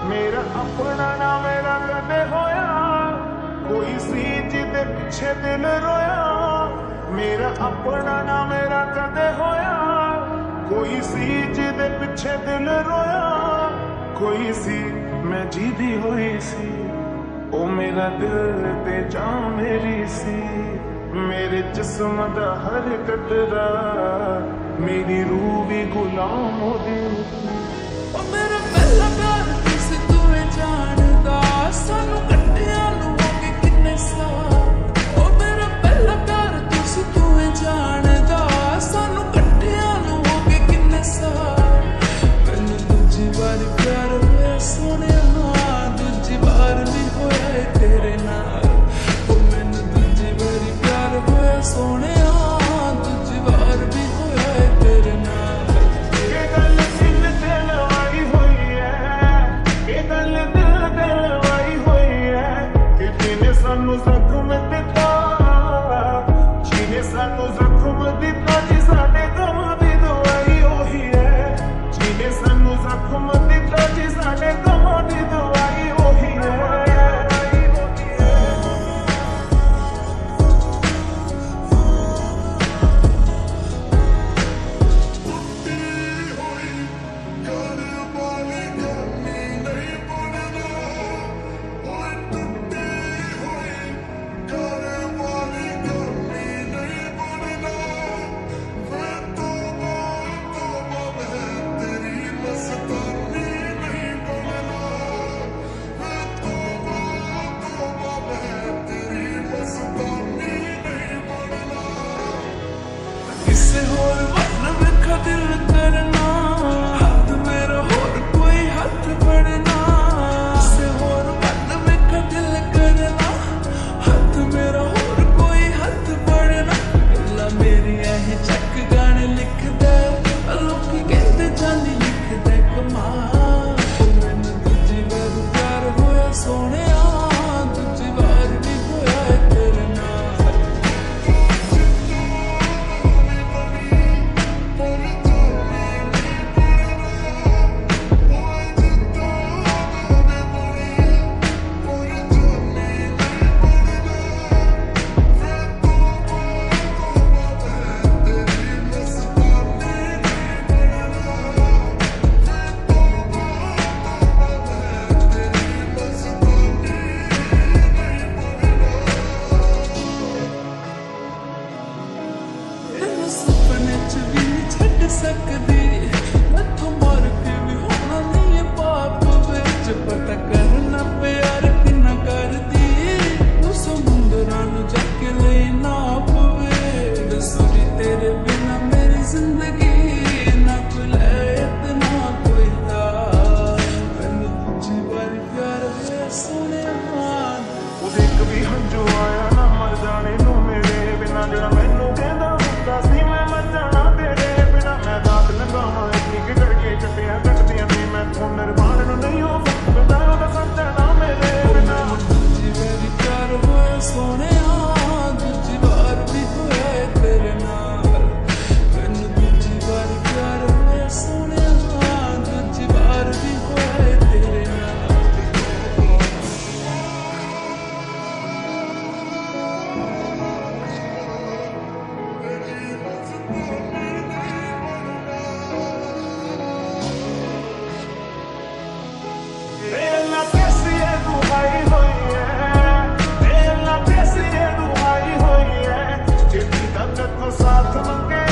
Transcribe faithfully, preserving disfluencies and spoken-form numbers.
मेरा अपना ना मेरा कदे होया, कोई सी जिदे पिछे दिल रोया। मेरा अपना ना मेरा कदे होया, कोई सी जिदे पिछे दिल रोया। कोई सी मैं जीदी हुई सी, ओ मेरा दिल ते जान मेरी सी। मेरे जिस्म दा हर कतरा, मेरी रूह भी गुलाम हो दी। ओ मेरा पहला प्यार तुस तू जानदा, सानू कट्टिया नू हो के किन्ने साल। ओ मेरा पहला प्यार तुस तू जानदा, सानू कट्टिया नू हो के किन्ने साल। मैनू दूजी बार प्यार होया सोने, दूजी बार भी होया है तेरे नाल। ओ मैनू दूजी बार प्यार होया सोने, दूजी बार भी होया है तेरे नाल। ये गल दिल ते लवाई हुई है, ये गल दिल ते लवाई हुई है कि जिन्हें सानू जख्म दिता, जिन्हें सानू जख्म दिता जी साडे गम दी दवाई ओही है। जिन्हें सानू जख्म दिता जी साडे गम दी दवाई ओही है। किसे होर वरना वेखा दिल करना, हाथ मेरा होर कोई हाथ फड़ना। किसे होर वरना वेखा दिल करना, हाथ मेरा होर कोई हाथ फड़ना। गल्लां मेरियां ही चक गाने लिखदा, लोकी कहंदे जानी लिखदा कमाल। मैनू दूजी बार प्यार होया सोहणिया, दूजी बार भी होया है तेरे नाल। सुपने च भी नहीं छड़ सकदी, मैथों मार के भी होना नहीं है पाप विच। पता करना प्यार किन्ना करदी, तू समुंदरां नू जाके ले नाप वे। दसूरी तेरे बिना मेरी जिंदगी, ना कोई लैत ना कोई लाज। मैनू दूजी बार प्यार होया सोहणिया, ਉਹਦੇ ਇੱਕ ਵੀ ਹੰਝੂ ਆਇਆ ਨਾ ਮਰ ਜਾਣੇ ਨੂੰ ਮੇਰੇ ਬਿਨਾਂ। ਜਿਹੜਾ ਮੈਨੂੰ ਕਹਿੰਦਾ ਹੁੰਦਾ ਸੀ ਮੈਂ ਮਰ ਜਾਣਾ ਤੇਰੇ ਬਿਨਾਂ। ਮੈਂ ਰਾਤ ਲੰਘਾਵਾਂ ਇੰਨੀ ਕਿ ਕਰਕੇ ਕੱਟਿਆ ਕੱਟਦੀਆਂ ਨੇ ਮੈਥੋਂ ਨਿਰਵਾਣ ਨੂੰ ਨਹੀਂ ਹੋ ਸਕਦਾ ਉਹਦਾ ਸਮਝਣਾ ਮੇਰੇ ਬਿਨਾਂ। दूजी बार प्यार होया सोहणिया, दूजी बार भी होया है तेरे नाल। मैनू दूजी बार प्यार होया सोहणिया, दूजी बार भी होया है तेरे नाल। Ella कैसी है दुहाई हुई है, ella कैसी है दुहाई हुई है, जितनी तक को साथ मंगे